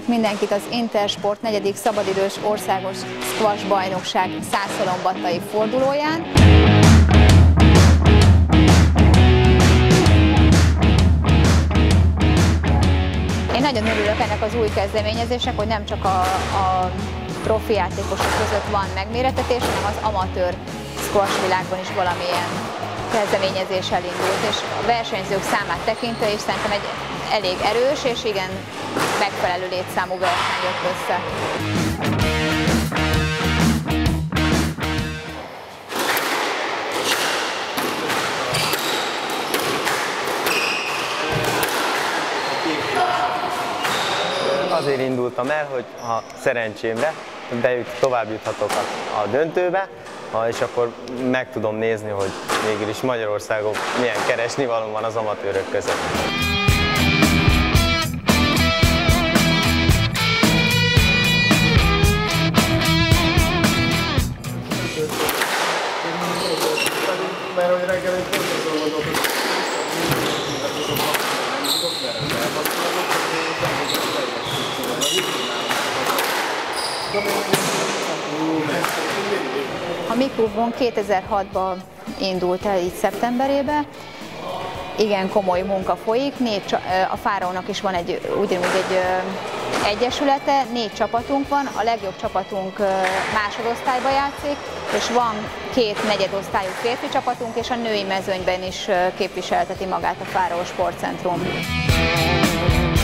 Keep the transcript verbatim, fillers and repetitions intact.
Köszöntök mindenkit az Intersport negyedik szabadidős országos squash bajnokság Szászhalombattai fordulóján. Én nagyon örülök ennek az új kezdeményezésnek, hogy nem csak a, a profi játékosok között van megmérettetés, hanem az amatőr squash világban is valamilyen kezdeményezés elindult, és a versenyzők számát tekintve is szerintem egy elég erős és igen megfelelő létszámú verseny jött össze. Azért indultam el, hogy ha szerencsémre bejut, tovább juthatok a, a döntőbe, és akkor meg tudom nézni, hogy végül is Magyarországon milyen keresnivaló van az amatőrök között. Mert hogy reggel egy pontosan gondolok, A mi klubunk kétezer-hatban indult el így szeptemberében. Igen komoly munka folyik, négy, a Fáraónak is van egy, ugyanúgy egy egyesülete, négy csapatunk van, a legjobb csapatunk másodosztályba játszik, és van két negyedosztályú férfi csapatunk, és a női mezőnyben is képviselteti magát a Fáraó Sportcentrum.